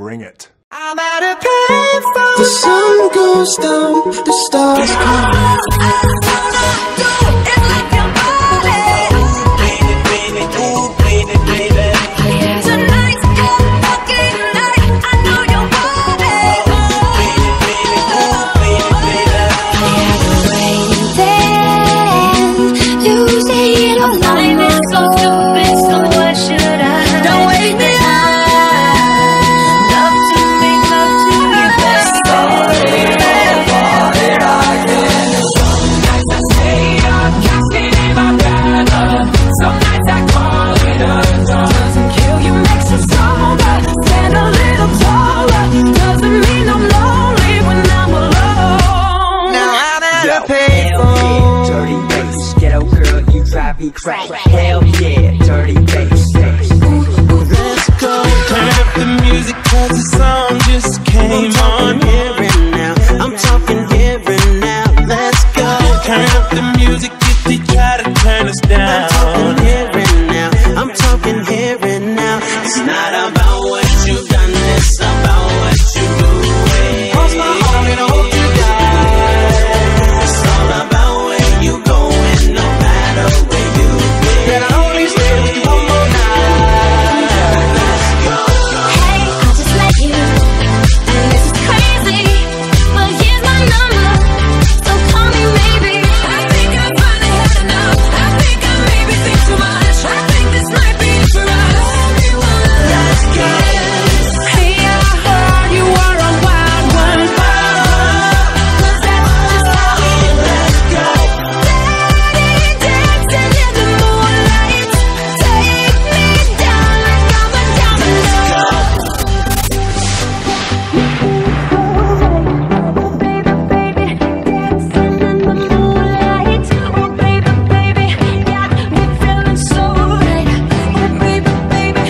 bring it. I'm at a payphone. The sun goes down, the stars come. Crack. Hell yeah, dirty bass. Let's go. Turn up the music 'cause the song just came on. Here and now, I'm talking here and now. Let's go. Turn up the music if they try to turn us down. I'm talking here and now, I'm talking here and now. It's not about what you've done, it's about what you do. Cross my arm and I hope you die. It's all about where you going, no matter where you been. And I only stay with you one more night. Let's go. Hey, I just met you, and this is crazy, but here's my number, so call me maybe. I think I finally had enough. I think I maybe think too much. I think this might be for us. Let's go. Hey, I heard you were a wild one. 'Cause that's just how it is. Let's go. Daddy dancing in the moonlight. Take me down like I'm a domino. Baby, baby, dancing in the moonlight. Oh, baby, baby, got me feeling so right. Oh, baby, baby.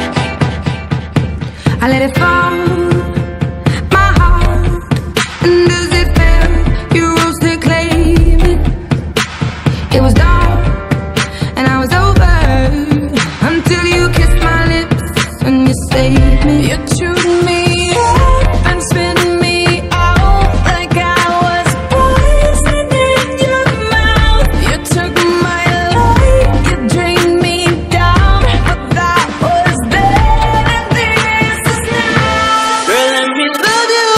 I let it fall, my heart, and as it fell, you rose to claim it. It was dark, and I was over, until you kissed my lips and you saved me. You chewed me up and spit me out like I was poison in your mouth. You took my life, you drained me down, but that was then and this is now. Girl, let me love you.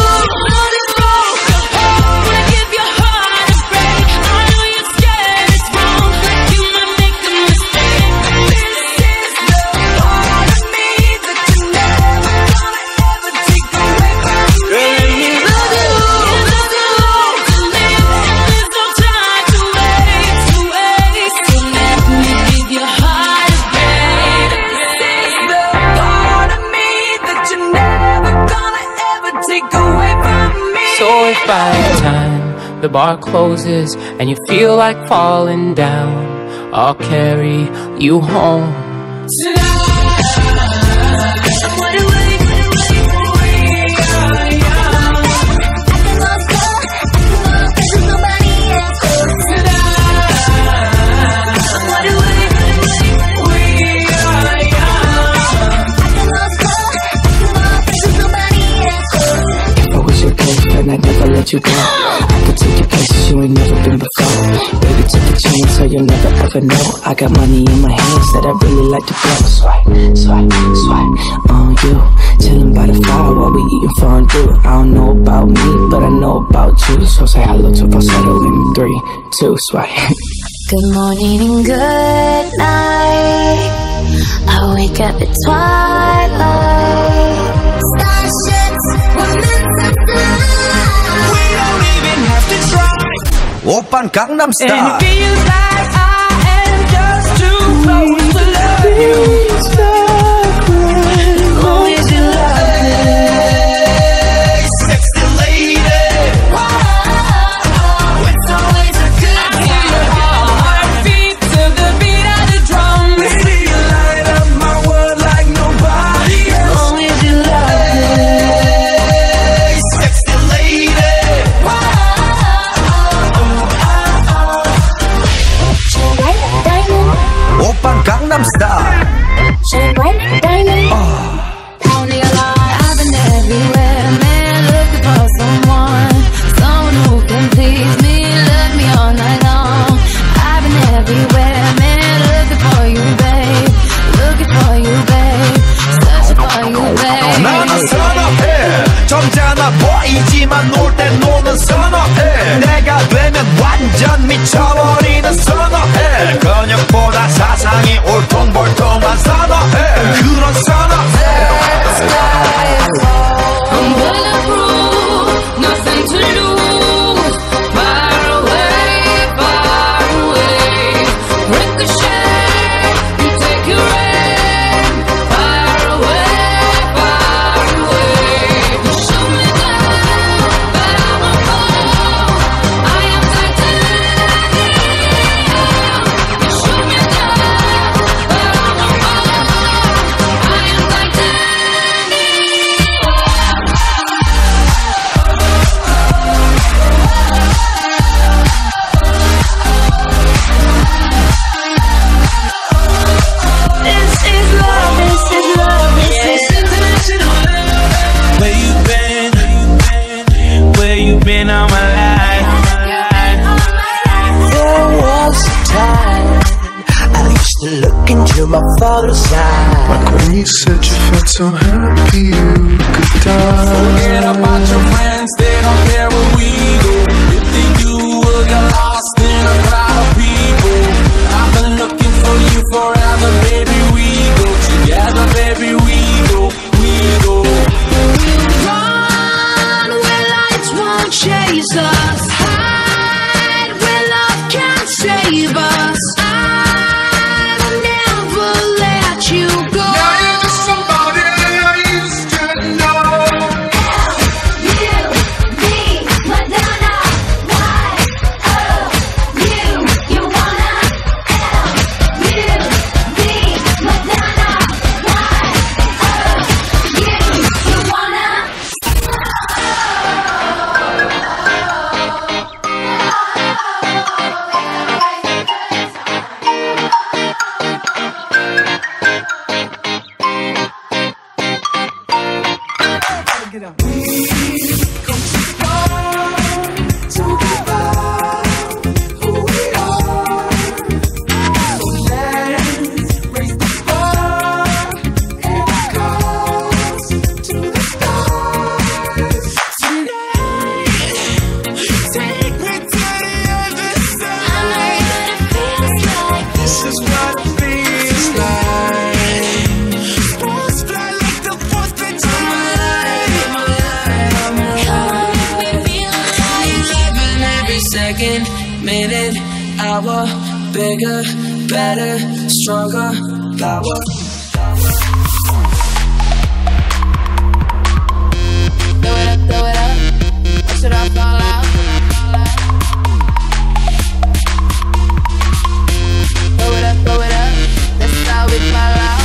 Wanna give your heart a break. I know you're scared it's wrong, but you might make a mistake. This is the part of me that you never gonna ever take away from me. Girl, let me love you. There's no time to waste, so let me give your heart a break. This is the part of me that you're never gonna ever take away from me. So if by the time the bar closes and you feel like falling down, I'll carry you home. If I was your girlfriend, I'd never let you go. I could take you places you ain't never been before. Baby, take a chance so you'll never ever know. I got money in my hands that I really like to blow. Swipe, swipe, swipe on you. Chilling by the fire while we eating fondue. I don't know about me, but I know about you. So say hello to falsetto in 3, 2, swipe. Good morning and good night. I wake up at twilight. Starships were meant to fly. We don't even have to try. Open Gangnam Style. And it feels like I am just too close to love you. As long as you love me. Sexy lady. It's always a good time. Heartbeat to the beat of the drum. Baby, you light up my world like nobody As else. long as you love me. Sexy lady. Open Gangnam Style. 사이지만 놀 땐 노는 선어해. 내가 되면 완전 미쳐버리는 선어해. 근육보다 사상이 올통볼통한 선어해. 그런 선어해. I'm bulletproof, nothing to lose. Far away, ricochet, you take your aim. Far away, you shoot me down, but I won't fall. I am titanium. You shoot me down, but I won't fall. I am titanium. This is love, this is love, this is international love. Where you been? Where you been all my life? There was a time I used to look into my father's eyes. Like when you said you felt so happy you could die. Forget about your friends, they don't care where we go. If they do, we'll get lost in a crowd of people. I've been looking for you forever, baby, we go together, baby, we go, we go. Run where lights won't chase us. Hide where love can't save us. I'll never let you go. Now you're just somebody I used to know. You, me, Madonna, why? Oh, you wanna? You, me, Madonna, why? Oh, you wanna? This is what it feels like. Sports fly like the 4th of July. Living every second, minute, hour, bigger, better, stronger, power. Throw it up, or should I fall out? Throw it up, that's how we fall out.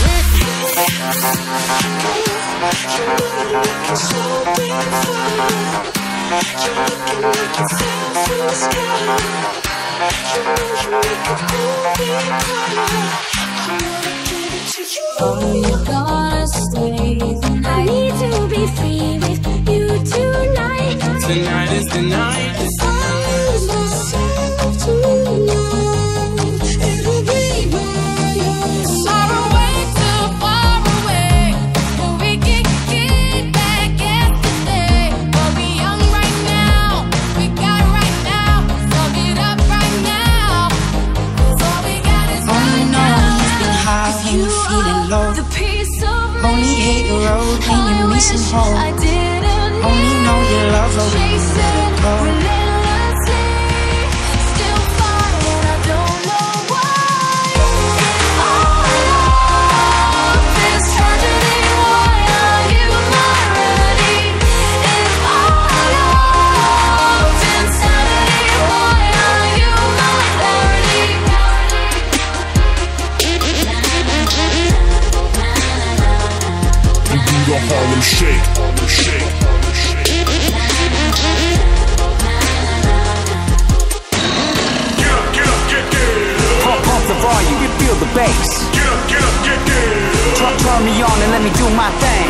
Are you gonna stay the night? I need to be free with you tonight. Tonight is the night. I didn't Only know you love her when you let her go. relentlessly, still fighting, I don't know why. All of this tragedy, why are you my remedy? If all of insanity, why are you my clarity? The Harlem Shake, Harlem Shake, Harlem Shake. Get up, get up, get down. Pump the volume, you feel the bass. Get up, get up, get down. Turn me on and let me do my thing.